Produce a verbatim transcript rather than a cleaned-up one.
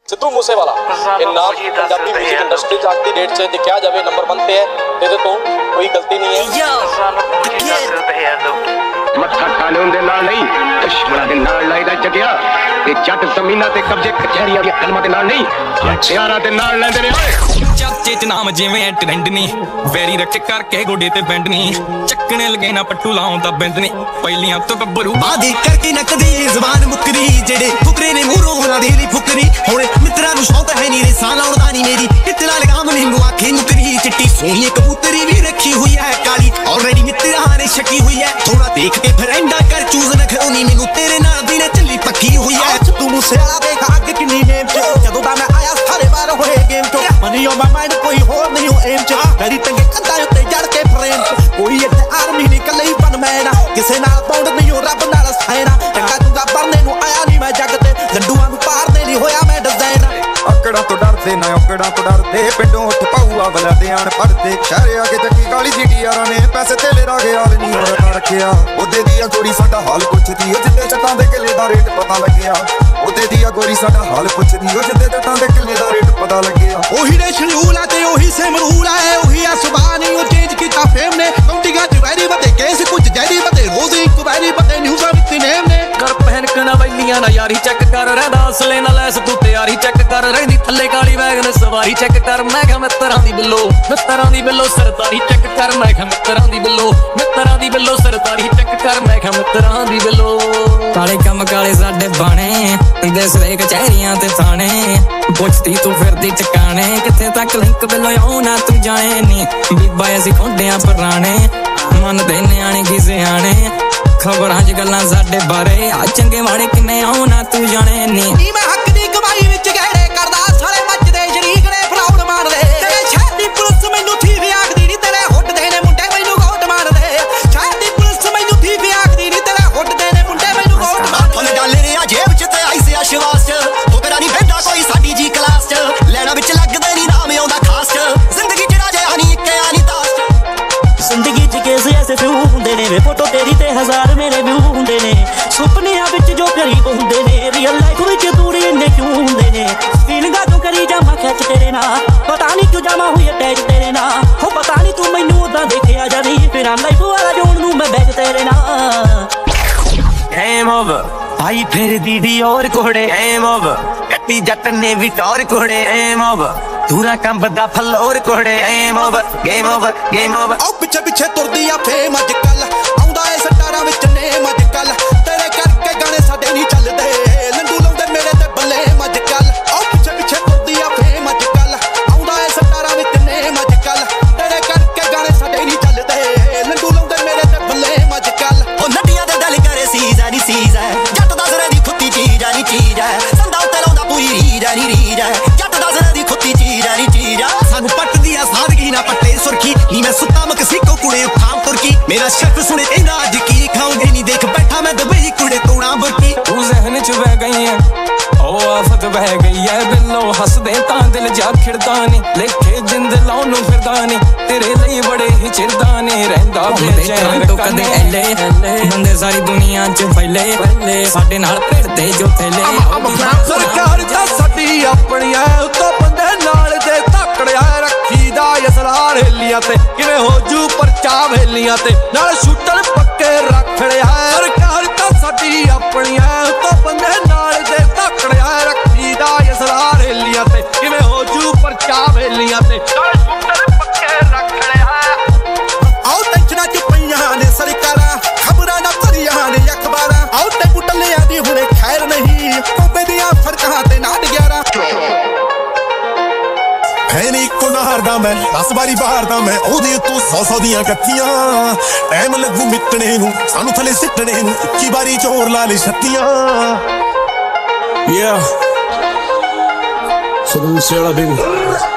सिद्धू मूसेवाला ਇਹ ਨਾਮ Punjabi music industry च आज की डेट से देखा जाए नंबर वन पे है, ਇਹਦੇ ਤੋਂ कोई गलती नहीं है। ਮੱਥਾ ਕਾਨੂੰਨ ਦੇ ਨਾਲ ਨਹੀਂ ਦੁਸ਼ਮਣਾਂ ਦੇ ਨਾਲ ਲਾਈਦਾ ਚੱਕਿਆ ਤੇ ਜੱਟ ਜ਼ਮੀਨਾਂ ਤੇ ਕਬਜ਼ੇ ਕਚਹਿਰੀਆਂ ਦੀਆਂ ਕਲਮਾਂ ਦੇ ਨਾਲ ਨਹੀਂ ਹਥਿਆਰਾਂ ਦੇ ਨਾਲ ਲੈਂਦੇ ਨੇ। ਚਾਚੇ ਚ ਨਾਮ ਜਿਵੇਂ ਟ੍ਰੈਂਡ ਨਹੀਂ ਵੈਰੀ ਰੱਖ ਕਰਕੇ ਗੋਡੇ ਤੇ ਬੈਂਡ ਨਹੀਂ ਚੱਕਣੇ ਲਗੇ ਨਾ ਪੱਟੂ ਲਾਉਂਦਾ ਬਿੰਦ ਨਹੀਂ ਪਹਿਲੀਆਂ ਤੋਂ ਗੱਭਰੂ ਬਾਦੀ ਕਰਕੇ ਨਕਦੀ ਜ਼ਬਾਨ ਮੁਕਰੀ ਜਿਹੜੇ ਫੁਕਰੇ ਨੇ ਮੂਹਰੋਂ ਉਹਨਾਂ ਦੀ ਨਹੀਂ ਫੁਕਰੀ ਹੁਣ ਮਿੱਤਰਾਂ ਨੂੰ ਸ਼ੌਂਕ ਹੈ ਨਹੀਂ ਰੇਸਾਂ ਲਾਉਣ ਦਾ ਨਹੀਂ ਮੇਰੀ ਕਿਤਨਾ ਲਗਾਮ ਮੈਨੂੰ ਆਖੇ ਨੁਕਰੀ ਚਿੱਟੀ ਸੋਹਣੀ ਕਬੂਤਰੀ ਵੀ ਰੱਖੀ ਹੋਈ ਹੈ ਕਾਲੀ ਆਲਰੇਡੀ ਮਿੱਤਰਾਂ ਨੇ ਛਕੀ ਹੋਈ ਹੈ ਥੋੜਾ ਦੇਖ ਕੇ ਫਰੈਂਡਾ ਕਰ ਚੂਜ਼ ਨਖਰੋਨੀ ਮੈਨੂੰ ਤੇਰੇ ਨਾਲ ਦੀ ਨੇ ਚੱਲੀ ਪੱਕੀ ਹੋਈ ਹੈ ਤੂੰ ਮੂਸੇਵਾਲਾ ਦੇਖ ਅੱਗ ਕਿੰਨੀ ਨੇਮ ਚ ਜਦੋਂ ਦਾ ਮੈਂ ਆਇਆ ਸਾਰੇ ਬਾਰ ਹੋਏ ਗੇਮ ਚ ਮਨੀ ਔਨ ਮਾਈ ਮਾਈਂਡ ਕੋਈ ਹੋਰ ਨਹੀਂ ਹੋ ਏਮ ਚ ਮੇਰੀ ਟੰਗੇ ਕੰਧਾਂ ਉੱਤੇ ਜੜ ਕੇ ਫਰੇਮ ਚ ਕੋਈ ਇੱਥੇ ਆਰਮੀ ਨਹੀਂ ਕੱਲੇ ਬਨ ਮੈਣਾ ਕਿਸੇ ਨਾਲ ਬੌਂਡ ਨਹੀਂ ਹੋ ਰੱਬ ਨਾਲ ਸਾਇਨਾ ਟੰਗਾ ਤੁੰਗਾ ਪਰਨੇ ਨੂੰ ਆਇਆ ਨਹੀਂ ਮੈਂ ਜੱਗ ਤੇ ਲੰਡੂਆਂ ਨੂੰ ਪਾਰਨੇ ਨਹੀਂ ਹੋਇਆ ਮੈਂ ਡਿਜ਼ਾਈਨ ਔਕੜਾਂ ਤੋਂ ਡਰਦੇ ਨਾ ਔਕੜਾਂ ਤੋਂ ਡਰਦੇ ਪਿੰਡੋਂ ਉੱਠ ਪਾਊਆ ਬਲਦੇ ਆਣ ਪੜਦੇ ਸ਼ਹਿਰੇ ਆ ਕੇ ਚੱਕੀ ਕਾਲੀ ਸੀਟੀ ਯਾਰਾਂ ਨੇ ਪੈਸੇ ਤੇਲੇ ਰਾਗੇ ਹਾਲ ਨਹੀਂ ਹੋਰ ਰੱਖਿਆ ਉਹਦੇ ਦੀ ਆ ਗੋਰੀ ਸਾਡਾ ਹਾਲ ਪੁੱਛਦੀ ਉਹ ਜਿੱਦੇ ਚੱਟਾਂ ਦੇ ਕਿਲੇ ਦਾ ਰੇਟ ਪਤਾ ਲੱਗਿਆ ਉਹਦੇ ਦੀ ਆ ਗੋਰੀ ਸਾਡਾ ਹਾਲ ਪੁੱਛਦੀ ਉਹ ਜਿੱਦੇ ਚੱਟਾਂ ਦੇ ਕਿਲੇ ਦਾ ਰੇਟ ਪਤਾ ਲੱਗਿਆ ਉਹੀ ਨੇ ਸ਼ਲੂਲ ਆ ਤੇ ਉਹੀ ਸਿਮਰੂਲ ਆ ਉਹੀ ਆ ਸੁਭਾਅ ਨਹੀਂ ਉਹ ਚੇਂਜ ਕੀਤਾ ਫੇਮ ਨੇ ਕੌਂਟੀਆਂ ਚ ਵੈਰੀ ਵਧੇ ਕੇਸ ਕੁਝ ਜੈਰੀ ਵਧੇ ਰੋਜ਼ ਇੱਕ ਵੈਰੀ ਵਧੇ ਨਿਊਜ਼ਾਂ ਵਿੱਚ ਨੇਮ ਨੇ ਕਰ ਪਹਿਨ ਕਨਾ ਵੈਲੀਆਂ ਨਾ ਯਾਰੀ ਚੈੱਕ ਕਰ ਰਹਿੰਦਾ ਅਸਲੇ ਨਾਲ ਲੈਸ ਤੂੰ ਤਿਆਰੀ ਚੈੱਕ ਕਰ ਰਹਿੰਦੀ ਥੱਲੇ ਕਾਲੀ ਵੈਗਨ ਸਵਾਰੀ ਚੈੱਕ ਕਰ ਮੈਂ ਕਿਹਾ ਮਿੱਤਰਾਂ ਦੀ ਬਿੱਲੋ ਮਿੱਤਰਾਂ ਦੀ ਬਿੱਲੋ ਸਰਦਾਰੀ ਚੈੱਕ ਕਰ ਮੈਂ ਕਿਹਾ ਮਿੱਤਰਾਂ ਦੀ ਬਿੱਲੋ ਮਿੱਤਰਾਂ ਦੀ ਬਿੱਲੋ ਸਰਦਾਰੀ ਚੈੱਕ ਕਰ ਮੈਂ ਕਿਹਾ ਮਿੱਤਰਾਂ ਦੀ ਬਿੱਲੋ ਕਾਲੇ ਕੰਮ ਕਾਲੇ ਸਾਡੇ ਬਾਣੇ ਦੇਸਲੇ ਕਚਹਿਰੀਆਂ ਤੇ ਥਾਣੇ ਪੁੱਛਦੀ ਤੂੰ ਫਿਰਦੀ ਟਿਕਾਣੇ ਕਿੱਥੇ ਤੱਕ ਲਿੰਕ ਬਿੱਲੋ ਆਉ ਨਾ ਤੂੰ ਜਾਣੇ ਨੀ ਬੀਬਾ ਅਸੀਂ ਖੋਡਿਆਂ ਪੁਰਾਣੇ ਮੰਨਦੇ ਨਿਆਣੇ ਕੀ ਸਿਆਣੇ ਖਬਰਾਂ ਚ ਗੱਲਾਂ ਸਾਡੇ ਬਾਰੇ ਆ ਚੰਗੇ ਮਾੜੇ ਕਿੰਨੇ ਆਉ ਨਾ ਤੂੰ ਜਾਣੇ ਨੀ ਮੈਂ ਹੱਕ ਦੀ ਕਮਾਈ ਵਿੱਚ ਗਹਿਰੇ ਕਰਦਾ ਸਾਲੇ ਮੱਚਦੇ ਸ਼ਰੀਕ ਨੇ ਫਰਾਉਡ ਮਾਰਦੇ ਤੇਰੇ ਸ਼ਹਿਰ ਦੀ ਪੁਲਿਸ ਮੈਨੂੰ ਥੀ ਵੀ ਆਖਦੀ ਨੀ ਤੇਰੇ ਹੁੱਟਦੇ ਨੇ ਮੁੰਡੇ ਮੈਨੂੰ ਗੋਟ ਮਾਰਦੇ ਸ਼ਹਿਰ ਦੀ ਪੁਲਿਸ ਮੈਨੂੰ ਥੀ ਵੀ ਆਖਦੀ ਨੀ ਤੇਰੇ ਹੁੱਟਦੇ ਨੇ ਮੁੰਡੇ ਮੈਨੂੰ ਗੋਟ ਮਾਰਦੇ ਫੁੱਲ ਡਾਲਰ ਆ ਜੇਬ ਚ ਤੇ ਆਈ ਸੀ ਅਸ਼ਵਾਸ ਚ ਉਹ ਤੇਰਾ ਨਹੀਂ ਬੈਠਾ ਕੋਈ ਸਾਡੀ ਜੀ ਕਲਾਸ ਚ ਲੈਣਾ ਵਿੱਚ ਲੱਗਦਾ ਨਹੀਂ ਨਾਮ ਆਉਂਦਾ ਖਾਸ ਚ ਜ਼ਿੰਦਗੀ ਜਿਹੜਾ ਜਿਹਾ ਨਹੀਂ ਇੱਕ ਆ ਨਹੀਂ ਤਾਸ ਚ ਜ਼ਿੰਦਗੀ ਚ ਕੇਸ ਐਸੇ ਫਿਊ ਹੁੰਦੇ ਨੇ ਵੇ ਫੋਟੋ ਤੇਰੀ ਤੇ ਹਜ਼ਾਰ ਮੇਰੇ ਵਿਊ ਹੁੰਦੇ ਨੇ ਸੁਪਨਿਆਂ ਵਿੱਚ ਜੋ ਕਰੀਬ ਹੁੰਦੇ ਨੇ ਰੀਅਲ ਲਾਈਫ ਵਿੱਚ ਦੂਰੀ ਇੰਨੇ ਕਿਉਂ ਹੁੰਦੇ ਨੇ ਫੀਲਿੰਗਾਂ ਤੋਂ ਕਰੀ ਜਾਵਾਂ ਖਿੱਚ ਤੇਰੇ ਨਾਲ ਪਤਾ ਨਹੀਂ ਕਿਉਂ ਜਾਵਾਂ ਹੋਈ ਅਟੈਚ ਤੇਰੇ ਨਾਲ ਹੋ ਪਤਾ ਨਹੀਂ ਤੂੰ ਮੈਨੂੰ ਉਦਾਂ ਦੇਖਿਆ ਜਾਂ ਨਹੀਂ ਫਿਰ ਲਾਈਫ ਵਾਲਾ ਜੋਣ ਨੂੰ ਮੈਂ ਬੈਠ ਤੇਰੇ ਨਾਲ ਗੇਮ ਓਵਰ ਆਈ ਫਿਰ ਦੀਦੀ ਔਰ ਕੋੜੇ ਗੇਮ ਓਵਰ ਕੱਟੀ ਜੱਟ ਨੇ ਵੀ ਟੌਰ ਕੋੜੇ ਗੇਮ ਓਵਰ ਦੂਰਾ ਕੰਬਦਾ ਫਲੋਰ ਕੋੜੇ game over game over game over ਆਉ ਪਿੱਛੇ ਪਿੱਛੇ ਤੁਰਦੀ ਆ ਫੇਮ ਅੱਜ ਕੱਲ ਆਉਂਦਾ ਏ ਸਟਾਰਾਂ ਵਿੱਚ ਨੇਮ ਅੱਜ ਕੱਲ ਤੇਰੇ ਕਰਕੇ ਗਾਣੇ ਸਾਡੇ ਨਹੀਂ ਚੱਲਦੇ ਲੰਡੂ ਲਾਉਂਦੇ ਮੇਰੇ ਤੇ ਬੱਲੇ ਅੱਜ ਕੱਲ ਆਉ ਪਿੱਛੇ ਪਿੱਛੇ ਤੁਰਦੀ ਆ ਫੇਮ ਅੱਜ ਕੱਲ ਆਉਂਦਾ ਏ ਸਟਾਰਾਂ ਵਿੱਚ ਨੇਮ ਅੱਜ ਕੱਲ ਤੇਰੇ ਕਰਕੇ ਗਾਣੇ ਸਾਡੇ ਨਹੀਂ ਚੱਲਦੇ ਲੰਡੂ ਲਾਉਂਦੇ ਮੇਰੇ ਤੇ ਬੱਲੇ ਅੱਜ ਕੱਲ ਉਹ ਨੱਡੀਆਂ ਦੇ ਦਿਲ ਕਰੇ ਸੀਜ਼ ਆ ਨੀ ਸੀਜ਼ ਹੈ ਜੱਟ ਦਾ ਜ਼ਰੇ ਦੀ ਖੁੱਤੀ ਚੀਜ਼ ਆ ਨੀ ਚੀਜ਼ ਹੈ ਸੰਦਾ ਉੱਤੇ ਲਾਉਂਦਾ ਪੂਰੀ ਰੀਜ ਆ ਨੀ ਰੀਜ ਹੈ ਜੱਟ ਦਾ ਜ਼ਰੇ ਦੀ ਖੁੱਤੀ ਚੀਜ਼ ਆ ਨੀ ਚੀਜ਼ ਆ ਸਾਨੂੰ ਪੱਟਦੀ ਆ ਸਾਦਗੀ ਨਾ ਪੱਟੇ ਸੁਰਖੀ ਨੀ ਮੈਂ ਸੁੱਤਾ ਮਕਸੀਕੋ ਕੁੜੇ ਉਠਾਂ ਤੁਰਕੀ ਮੇਰਾ ਸ਼ੱਕ ਸੁਣੇ ਕਹਿੰਦਾ ਅੱਜ ਕੀ ਖਾਉਂਗੇ ਨਹੀਂ ਦੇਖ ਬੈਠਾ ਮੈਂ ਦਬਈ ਕੁੜੇ ਤੋੜਾ ਬੁਰਕੀ ਤੂੰ ਜ਼ਹਿਨ ਚ ਵਹਿ ਗਈ ਐ ਉਹ ਆਫਤ ਵਹਿ ਗਈ ਐ ਬਿੱਲੋ ਹੱਸਦੇ ਤਾਂ ਦਿਲ ਜਾ ਖਿੜਦਾ ਨੀ ਲੇਖੇ ਜਿੰਦ ਲਾਉਣ ਨੂੰ ਫਿਰਦਾ ਨੀ ਤੇਰੇ ਲਈ ਬੜੇ ਹੀ ਚਿਰਦਾ ਨੀ ਰਹਿੰਦਾ ਬੇਚੈਨ ਤੋਂ ਕਦੇ ਐਲੇ ਬੰਦੇ ਸਾਰੀ ਦੁਨੀਆ ਚ ਫੈਲੇ ਸਾਡੇ ਨਾਲ ਭਿੜਦੇ ਜੋ ਥੇਲੇ ਸਰਕਾਰ ਤਾਂ ਸਾਡੀ ਆਪਣੀ ਐ ਉੱਤੋਂ ਬੰਦੇ ਨਾਲ ਦੇ ਧਾਕੜਿਆ ਰੱਖੀ ਦਾ ਅਸਰਾਰ ਹੇਲੀਆਂ ਤੇ ਕਿਵੇਂ ਹੋ ਜੂ ਪਰਚਾ ਵੇਲੀਆਂ ਤੇ ਨਾਲ ਸ਼ੂਟਰ ਪੱਕੇ ਰੱਖ ਲਿਆ ਸਰਕਾਰ ਤਾਂ ਸਾਡੀ ਆਪਣੀ ਐ ਉੱਤੋਂ ਬੰਦੇ ਨਾਲ ਦੇ ਧਾਕੜਿਆ ਰੱਖੀ ਦਾ ਅਸਰਾਰ ਹੇਲੀਆਂ ਤੇ ਕਿਵੇਂ ਹੋ ਜੂ ਪਰਚਾ ਵੇਲੀਆਂ ਤੇ ਨਾਲ ਸ਼ੂਟਰ ਪੱਕੇ ਰੱਖ ਲਿਆ ਆਉ ਟੈਨਸ਼ਨਾਂ ਚ ਪਈਆਂ ਨੇ ਸਰਕਾਰਾਂ ਖਬਰਾਂ ਨਾ ਭਰੀਆਂ ਨੇ ਅਖਬਾਰਾਂ ਆਉ ਤੇ ਬੁੱਟਲਿਆਂ ਦੀ ਹੁਣੇ ਖੈਰ ਨਹੀਂ ਕੋਪੇ ਦੀਆਂ ਫਰਕਾਂ ਤੇ ਨਾ ਡਿਆਰਾ ਹੈ ਨੀ ਇੱਕੋ ਨਹਰ ਦਾ ਮੈਂ ਦਸ ਵਾਰੀ ਬਾਹਰ ਦਾ ਮੈਂ ਉਹਦੇ ਤੋਂ ਸੌ ਸੌ ਦੀਆਂ ਕੱਥੀਆਂ ਟਾਈਮ ਲੱਗੂ ਮਿੱਟਣੇ ਨੂੰ ਸਾਨੂੰ ਥੱਲੇ ਸਿੱਟਣੇ ਨੂੰ ਇੱਕੀ ਵਾਰੀ ਚੋਰ ਲਾ ਲੈ ਛੱਤੀਆਂ ਯਾ ਸਿੱਧੂ ਮੂਸੇਵਾਲਾ ਬੇਬੀ